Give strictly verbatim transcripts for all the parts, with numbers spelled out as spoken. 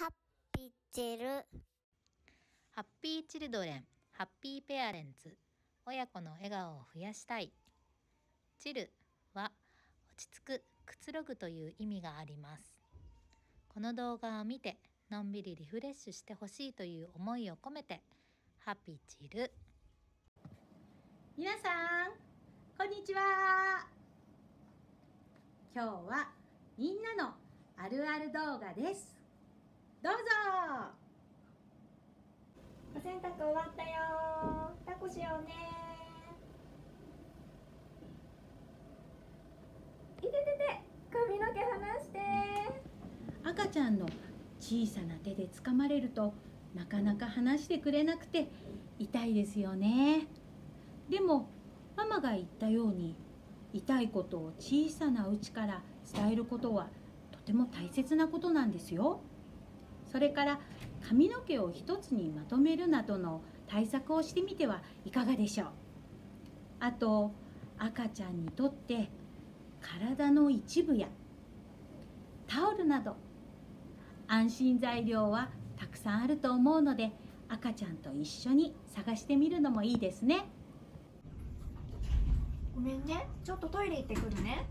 ハッピーチルハッピーチルドレン、ハッピーペアレンツ、親子の笑顔を増やしたい。チルは落ち着く、くつろぐという意味があります。この動画を見てのんびりリフレッシュしてほしいという思いを込めて、ハッピーチル。 皆さんこんにちは。今日はみんなのあるある動画です。どうぞ。 お洗濯終わったよ。抱っこしようね。いててて、髪の毛離して。 赤ちゃんの小さな手で掴まれるとなかなか離してくれなくて痛いですよね。でもママが言ったように痛いことを小さなうちから伝えることはとても大切なことなんですよ。それから髪の毛を一つにまとめるなどの対策をしてみてはいかがでしょう。あと赤ちゃんにとって体の一部やタオルなど安心材料はたくさんあると思うので、赤ちゃんと一緒に探してみるのもいいですね。 ごめんね、ちょっとトイレ行ってくるね。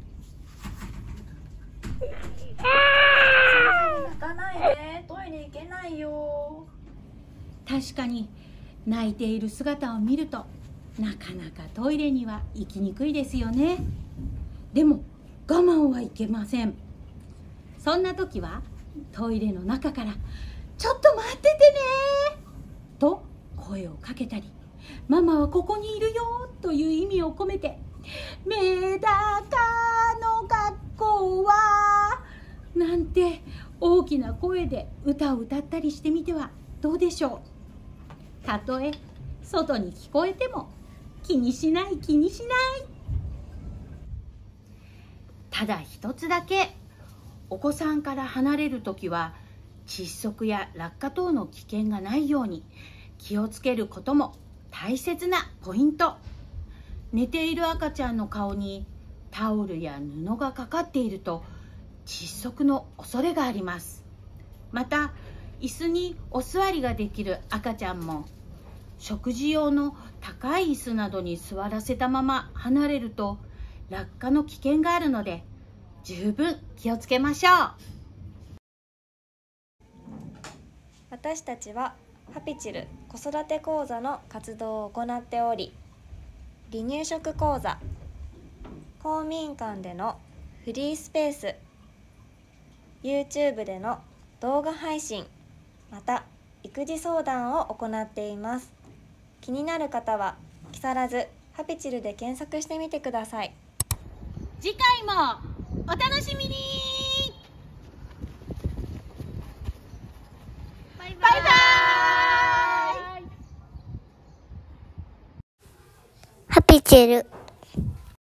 泣かないで、トイレ行けないよ。 確かに泣いている姿を見るとなかなかトイレには行きにくいですよね。でも我慢はいけません。そんな時はトイレの中から「ちょっと待っててね」と声をかけたり、ママはここにいるよという意味を込めて「メダカの学校は」なんて大きな声で歌を歌ったりしてみてはどうでしょう。たとえ外に聞こえても気にしない気にしない。ただ一つだけ、お子さんから離れるときは窒息や落下等の危険がないように気をつけることも大切なポイント。寝ている赤ちゃんの顔にタオルや布がかかっていると窒息の恐れがあります。また椅子にお座りができる赤ちゃんも食事用の高い椅子などに座らせたまま離れると落下の危険があるので十分気をつけましょう。 私たちはハピチル子育て講座の活動を行っており、離乳食講座、公民館でのフリースペース、YouTube での動画配信、また育児相談を行っています。気になる方は木更津ハピチルで検索してみてください。 次回もお楽しみに。バイバイ。バイバイ。 ハッピーチル